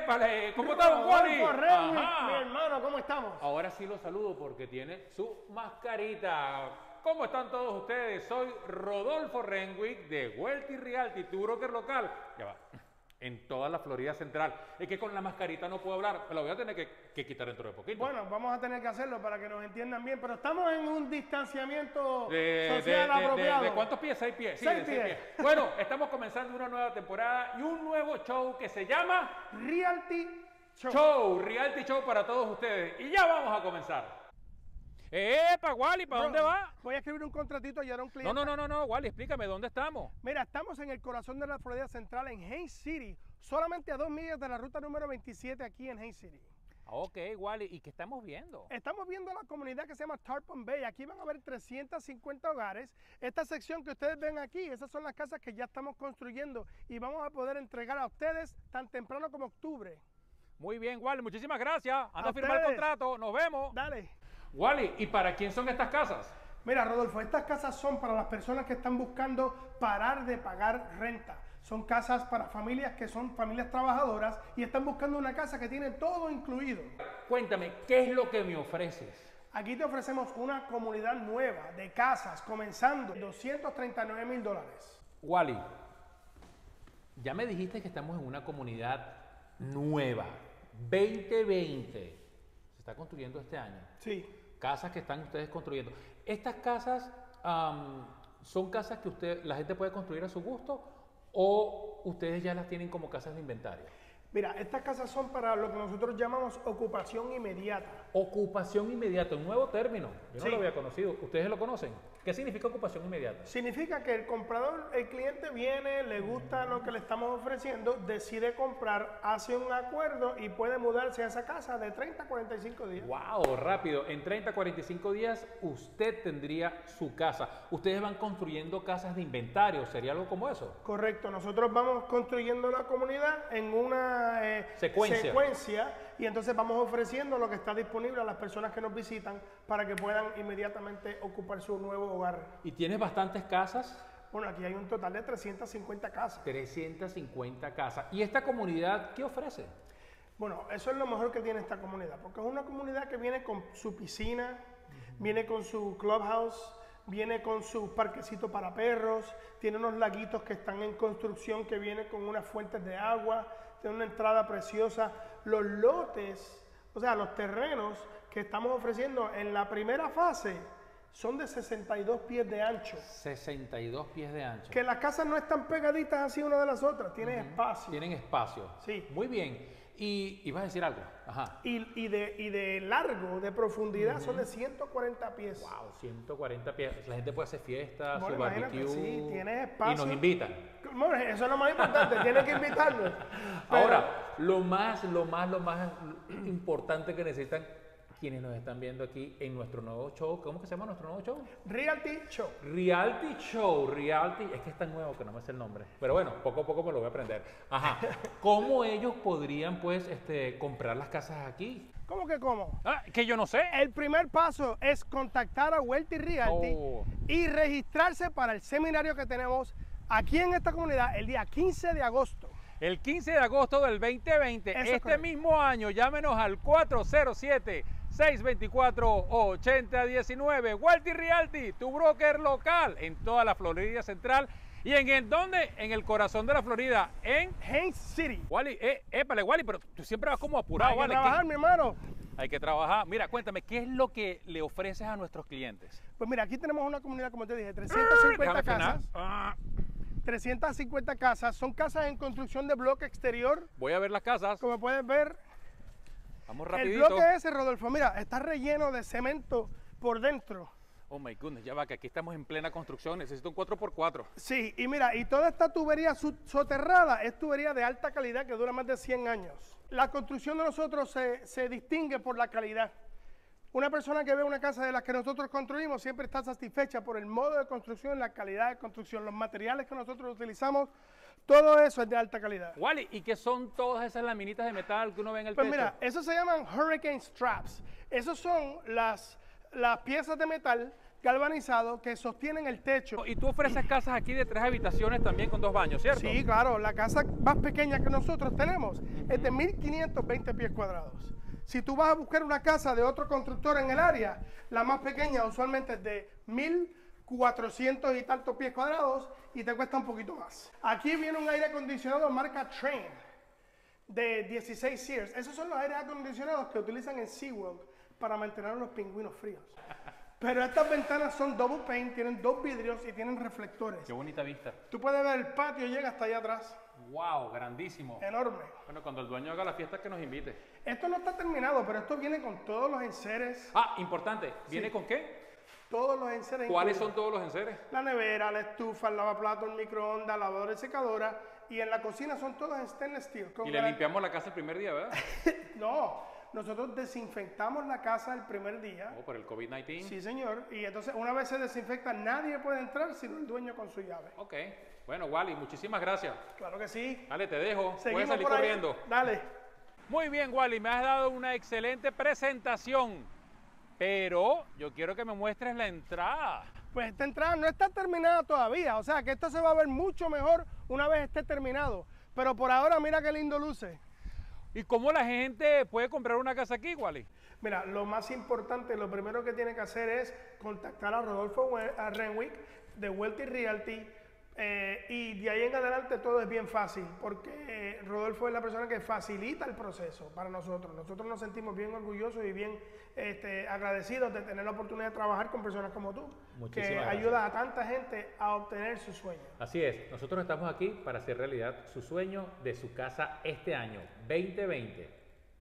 ¡Épale! ¿Cómo estamos, Wally? Mi hermano, ¿cómo estamos? Ahora sí lo saludo porque tiene su mascarita. ¿Cómo están todos ustedes? Soy Rodolfo Renwick de Wealthy Realty, tu broker local. Ya va. En toda la Florida Central. Es que con la mascarita no puedo hablar. Me la voy a tener que quitar dentro de poquito. Bueno, vamos a tener que hacerlo para que nos entiendan bien, pero estamos en un distanciamiento social apropiado. ¿De cuántos pies? 6 pies. Sí, 6 6 pies. Bueno, estamos comenzando una nueva temporada y un nuevo show que se llama Realty Realty Show para todos ustedes. Y ya vamos a comenzar. ¡Epa, Wally! ¿Para dónde va? Voy a escribir un contratito y ahora un cliente. No, Wally, explícame, ¿dónde estamos? Mira, estamos en el corazón de la Florida Central, en Haines City, solamente a 2 millas de la ruta número 27 aquí en Haines City. Ok, Wally, ¿y qué estamos viendo? Estamos viendo la comunidad que se llama Tarpon Bay. Aquí van a ver 350 hogares. Esta sección que ustedes ven aquí, esas son las casas que ya estamos construyendo y vamos a poder entregar a ustedes tan temprano como octubre. Muy bien, Wally, muchísimas gracias. Anda a firmar el contrato, nos vemos. Dale. Wally, ¿y para quién son estas casas? Mira, Rodolfo, estas casas son para las personas que están buscando parar de pagar renta. Son casas para familias que son familias trabajadoras y están buscando una casa que tiene todo incluido. Cuéntame, ¿qué es lo que me ofreces? Aquí te ofrecemos una comunidad nueva de casas comenzando $239,000. Wally, ya me dijiste que estamos en una comunidad nueva, 2020. Se está construyendo este año. Sí. Casas que están ustedes construyendo. Estas casas son casas que la gente puede construir a su gusto o ustedes ya las tienen como casas de inventario. Mira, estas casas son para lo que nosotros llamamos ocupación inmediata. Ocupación inmediata, un nuevo término. Yo no Sí. lo había conocido. ¿Ustedes lo conocen? ¿Qué significa ocupación inmediata? Significa que el comprador, el cliente viene, le gusta lo que le estamos ofreciendo, decide comprar, hace un acuerdo y puede mudarse a esa casa de 30 a 45 días. ¡Wow! Rápido. En 30 a 45 días usted tendría su casa. Ustedes van construyendo casas de inventario. ¿Sería algo como eso? Correcto. Nosotros vamos construyendo la comunidad en una secuencia y entonces vamos ofreciendo lo que está disponible a las personas que nos visitan para que puedan inmediatamente ocupar su nuevo hogar. ¿Y tienes bastantes casas? Bueno, aquí hay un total de 350 casas. 350 casas. ¿Y esta comunidad qué ofrece? Bueno, eso es lo mejor que tiene esta comunidad, porque es una comunidad que viene con su piscina, viene con su clubhouse, viene con su parquecito para perros, tiene unos laguitos que están en construcción que vienen con unas fuentes de agua, tiene una entrada preciosa. Los lotes, o sea, los terrenos que estamos ofreciendo en la primera fase son de 62 pies de ancho. 62 pies de ancho. Que las casas no están pegaditas así una de las otras, tienen espacio. Tienen espacio. Sí. Muy bien. Y ibas a decir algo. Ajá. Y de largo, de profundidad, son de 140 pies. Wow, 140 pies. La gente puede hacer fiestas, Bueno, su barbecue. sí, tienes espacio. Y nos invitan. Bueno, eso es lo más importante, tienen que invitarnos. Ahora, lo más importante que necesitan quienes nos están viendo aquí en nuestro nuevo show. ¿Cómo que se llama nuestro nuevo show? Realty Show. Realty Show, Realty, es que es tan nuevo que no me sé el nombre. Pero bueno, poco a poco me lo voy a aprender. Ajá. ¿Cómo ellos podrían, pues, comprar las casas aquí? ¿Cómo que cómo? Ah, que yo no sé. El primer paso es contactar a Wealthy Realty y registrarse para el seminario que tenemos aquí en esta comunidad el día 15 de agosto. El 15 de agosto del 2020, este mismo año, llámenos al 407-624-8019. Wealthy Realty, tu broker local en toda la Florida Central. ¿Y en dónde? En el corazón de la Florida, en Haines City. Wally, épale, Wally, pero tú siempre vas como apurado, Hay que Wally. trabajar, mi hermano. Hay que trabajar. Mira, cuéntame, ¿qué es lo que le ofreces a nuestros clientes? Pues mira, aquí tenemos una comunidad, como te dije, 350 casas. 350 casas, son casas en construcción de bloque exterior. Voy a ver las casas. Como puedes ver, Vamos el rapidito. bloque ese, Rodolfo, mira, está relleno de cemento por dentro. Oh my goodness, ya va, que aquí estamos en plena construcción, necesito un 4x4. Sí, y mira, y toda esta tubería soterrada es tubería de alta calidad que dura más de 100 años. La construcción de nosotros se distingue por la calidad. Una persona que ve una casa de las que nosotros construimos siempre está satisfecha por el modo de construcción, la calidad de construcción, los materiales que nosotros utilizamos, todo eso es de alta calidad. Wally, ¿y qué son todas esas laminitas de metal que uno ve en el Pues techo? mira, eso se llaman hurricane straps. Esos son las piezas de metal galvanizados que sostienen el techo. Y tú ofreces casas aquí de 3 habitaciones también con 2 baños, ¿cierto? Sí, claro, la casa más pequeña que nosotros tenemos es de 1520 pies cuadrados. Si tú vas a buscar una casa de otro constructor en el área, la más pequeña usualmente es de 1400 y tantos pies cuadrados y te cuesta un poquito más. Aquí viene un aire acondicionado marca Trane de 16 Sears. Esos son los aires acondicionados que utilizan en SeaWorld para mantener a los pingüinos fríos. Pero estas ventanas son double pane, tienen 2 vidrios y tienen reflectores. Qué bonita vista. Tú puedes ver el patio, llega hasta allá atrás. Wow, grandísimo. Enorme. Bueno, cuando el dueño haga la fiesta que nos invite. Esto no está terminado, pero esto viene con todos los enseres. Ah, importante. ¿Viene Sí. con qué? Todos los enseres. ¿Cuáles incluidos. son todos los enseres? La nevera, la estufa, el lavaplatos, el microondas, lavadora y secadora. Y en la cocina son todos en stainless steel. Y le limpiamos la casa el primer día, ¿verdad? No, nosotros desinfectamos la casa el primer día. Oh, por el COVID-19. Sí, señor. Y entonces, una vez se desinfecta, nadie puede entrar sino el dueño con su llave. Ok. Bueno, Wally, muchísimas gracias. Claro que sí. Dale, te dejo. Puedes Seguimos salir por ahí. corriendo. Dale. Muy bien, Wally, me has dado una excelente presentación. Pero yo quiero que me muestres la entrada. Pues esta entrada no está terminada todavía, o sea que esto se va a ver mucho mejor una vez esté terminado. Pero por ahora mira qué lindo luce. ¿Y cómo la gente puede comprar una casa aquí, Wally? Mira, lo más importante, lo primero que tiene que hacer es contactar a Rodolfo Renwick de Wealthy Realty. Y de ahí en adelante todo es bien fácil, porque Rodolfo es la persona que facilita el proceso para nosotros. Nosotros nos sentimos bien orgullosos y bien agradecidos de tener la oportunidad de trabajar con personas como tú, Muchísimas que gracias. ayuda a tanta gente a obtener su sueño. Así es, nosotros estamos aquí para hacer realidad su sueño de su casa este año, 2020.